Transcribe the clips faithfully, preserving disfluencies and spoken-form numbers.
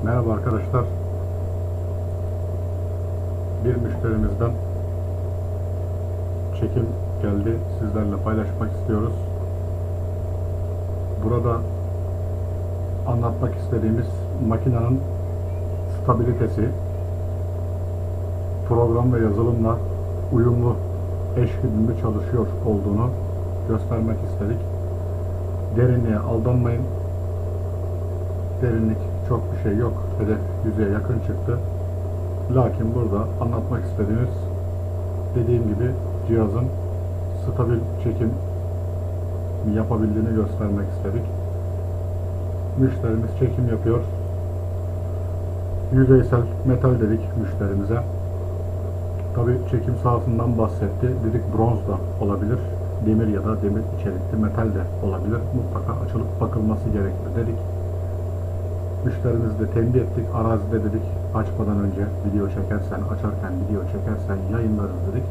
Merhaba arkadaşlar. Bir müşterimizden çekim geldi. Sizlerle paylaşmak istiyoruz. Burada anlatmak istediğimiz makinenin stabilitesi, program ve yazılımla uyumlu, eşgüdümlü çalışıyor olduğunu göstermek istedik. Derinliğe aldanmayın. Derinlik çok bir şey yok. Hedef yüzeye yakın çıktı. Lakin burada anlatmak istediğimiz, dediğim gibi, cihazın stabil çekim yapabildiğini göstermek istedik. Müşterimiz çekim yapıyor. Yüzeysel metal dedik müşterimize. Tabi çekim sahasından bahsetti. Dedik bronz da olabilir. Demir ya da demir içerikli metal de olabilir. Mutlaka açılıp bakılması gerekir dedik. Müşterimizi de tembih ettik. Arazide dedik, açmadan önce video çekersen, açarken video çekersen yayınlarız dedik.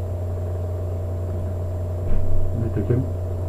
Nitekim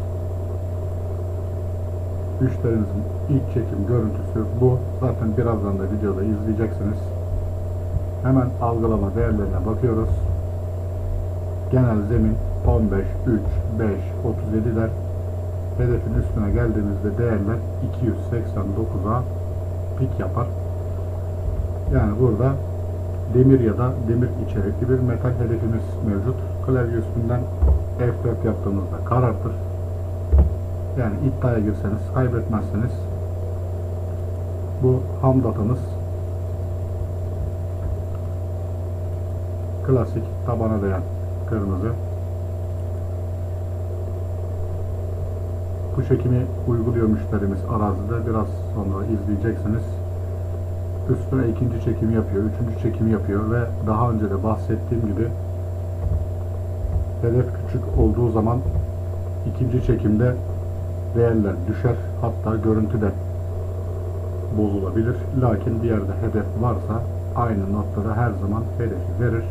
müşterimizin ilk çekim görüntüsü bu. Zaten birazdan da videoda izleyeceksiniz. Hemen algılama değerlerine bakıyoruz. Genel zemin on beş, üç, beş, otuz yediler. Hedefin üstüne geldiğimizde değerler iki yüz seksen dokuza pik yapar. Yani burada demir ya da demir içerikli bir metal hedefimiz mevcut. Klavye üstünden F dört yaptığımızda karartır. Yani iddiaya girseniz kaybetmezseniz. Bu ham datamız. Klasik tabana değen kırmızı. Bu çekimi uyguluyor müşterimiz arazide. Biraz sonra izleyeceksiniz. Üstüne ikinci çekimi yapıyor, üçüncü çekimi yapıyor ve daha önce de bahsettiğim gibi hedef küçük olduğu zaman ikinci çekimde değerler düşer. Hatta görüntü de bozulabilir. Lakin bir yerde hedef varsa aynı noktada her zaman hedefi verir.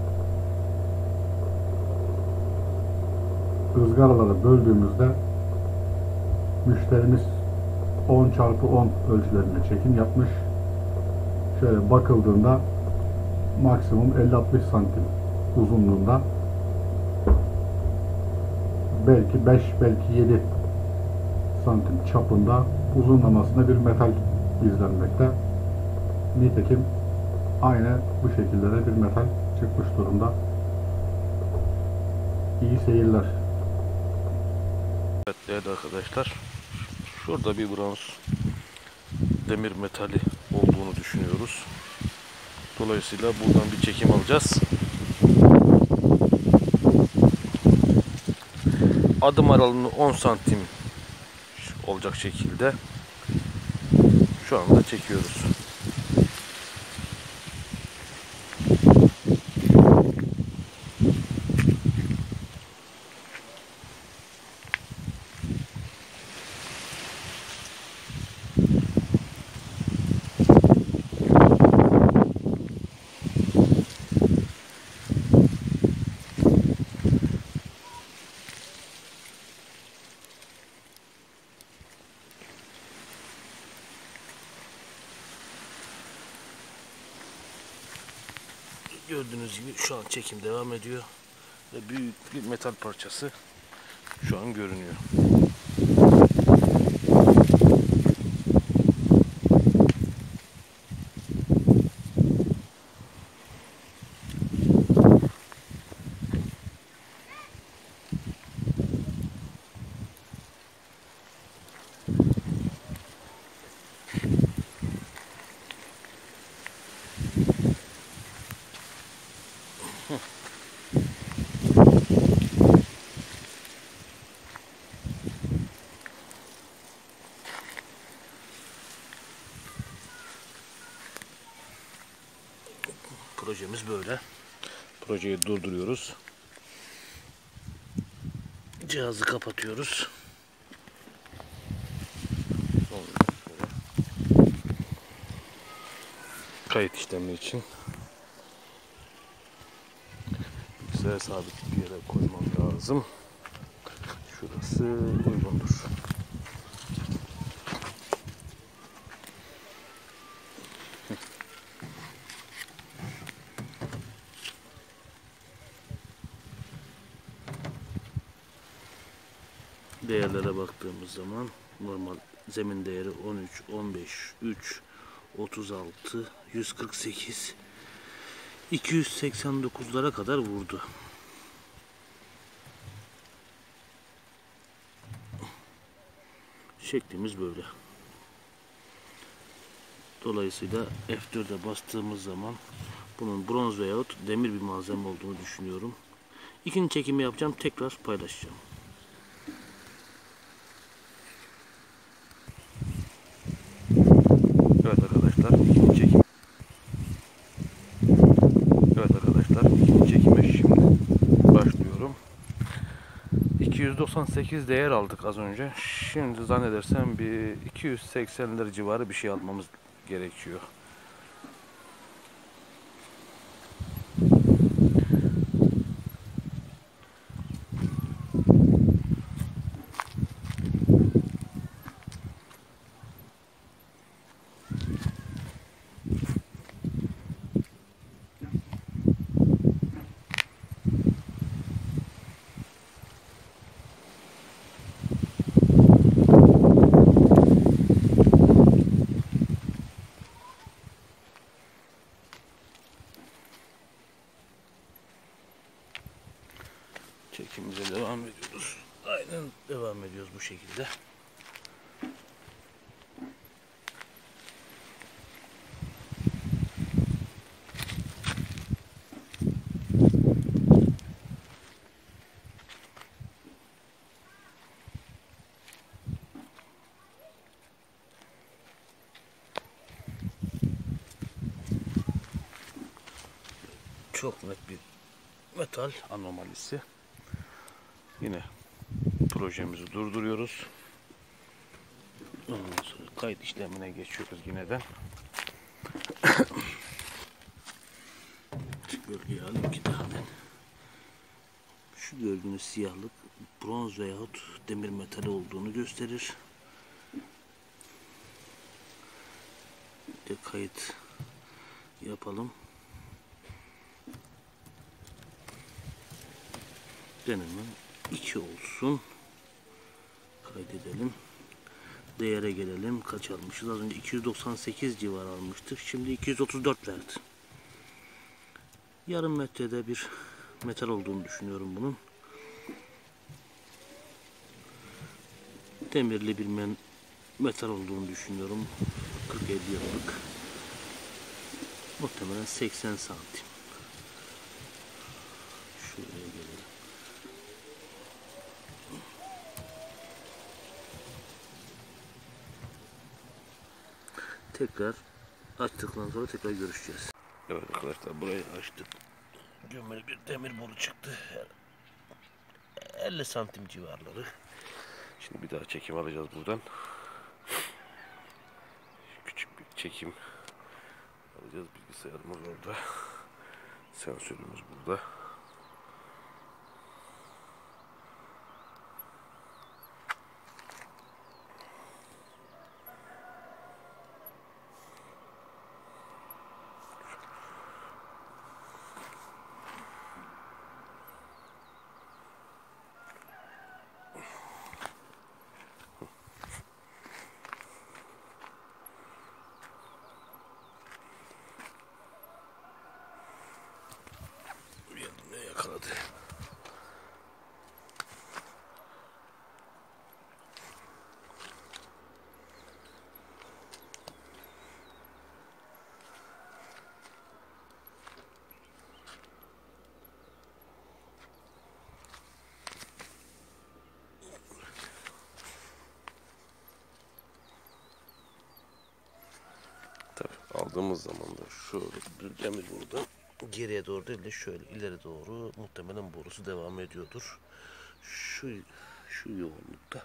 Izgaraları böldüğümüzde müşterimiz on çarpı on ölçülerinde çekim yapmış. Şöyle bakıldığında maksimum elli altmış santim uzunluğunda, belki beş, belki yedi santim çapında uzunlamasında bir metal izlenmekte. Nitekim aynı bu şekilde de bir metal çıkmış durumda. İyi seyirler. Evet değerli arkadaşlar, şurada bir bronz demir metali olduğunu düşünüyoruz. Dolayısıyla buradan bir çekim alacağız. Adım aralığını on santim olacak şekilde şu anda çekiyoruz. Gördüğünüz gibi şu an çekim devam ediyor ve büyük bir metal parçası şu an görünüyor. Projemiz böyle. Projeyi durduruyoruz. Cihazı kapatıyoruz. Kayıt işlemi için bilgisayara sabit bir yere koymam lazım. Şurası uygundur. değerlere baktığımız zaman normal zemin değeri on üç, on beş, üç, otuz altı, yüz kırk sekiz, iki yüz seksen dokuzlara kadar vurdu. Şeklimiz böyle. Dolayısıyla F dört'e bastığımız zaman bunun bronz veyahut demir bir malzeme olduğunu düşünüyorum. İkinci çekimi yapacağım, tekrar paylaşacağım. Evet arkadaşlar, ikinci çekim. Evet arkadaşlar, ikinci çekime şimdi başlıyorum. iki yüz doksan sekiz değer aldık az önce. Şimdi zannedersem bir iki yüz seksenler civarı bir şey almamız gerekiyor. Çekimimize devam ediyoruz. Aynen devam ediyoruz bu şekilde. Çok net bir metal anomalisi. Yine projemizi durduruyoruz. Ondan sonra kayıt işlemine geçiyoruz yineden. Şu gölgeyi alayım iki tane. Şu gördüğünüz siyahlık bronz veyahut demir metali olduğunu gösterir. Bir de kayıt yapalım. Deneme iki olsun. Kaydedelim. Değere gelelim. Kaç almışız? Az önce iki yüz doksan sekiz civarı almıştık. Şimdi iki yüz otuz dört verdi. Yarım metrede bir metal olduğunu düşünüyorum bunun. Demirli bir men metal olduğunu düşünüyorum. kırk elli yıllık. Muhtemelen seksen santim. Şuraya gelelim. Tekrar açtıktan sonra tekrar görüşeceğiz. Evet arkadaşlar, burayı açtık. Gömülü bir demir boru çıktı. elli santim civarları. Şimdi bir daha çekim alacağız buradan. Küçük bir çekim alacağız. Bilgisayarımız orada. Sensörümüz burada. Ne yakaladı? Tabii aldığımız zaman da şöyle bir demir burada geriye doğru değil de şöyle ileri doğru muhtemelen borusu devam ediyordur. Şu şu yoğunlukta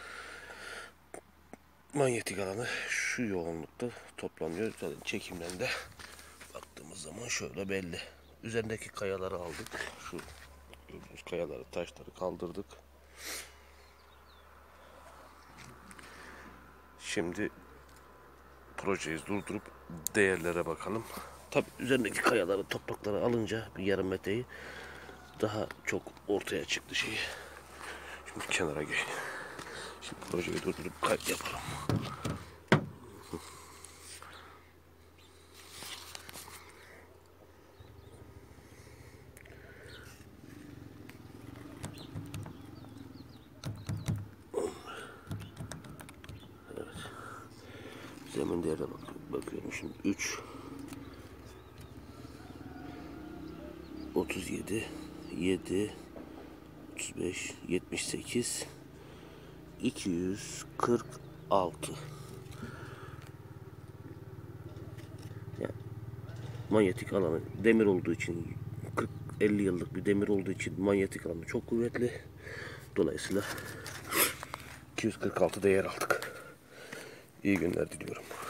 manyetik alanı şu yoğunlukta toplanıyor. Zaten çekimden de baktığımız zaman şöyle belli. Üzerindeki kayaları aldık. Şu gördüğünüz kayaları, taşları kaldırdık. Şimdi projeyi durdurup değerlere bakalım. Tabi üzerindeki kayaları, toprakları alınca bir yarım metreyi daha çok ortaya çıktı şeyi. Şimdi kenara gel. Şimdi projeyi durdurup kayıt yapalım. Zemin değerine bak bakıyorum şimdi. üç otuz yedi yedi otuz beş yetmiş sekiz iki yüz kırk altı. Yani manyetik alanı demir olduğu için, kırk elli yıllık bir demir olduğu için manyetik alanı çok kuvvetli. Dolayısıyla iki yüz kırk altı değer aldık. İyi günler diliyorum.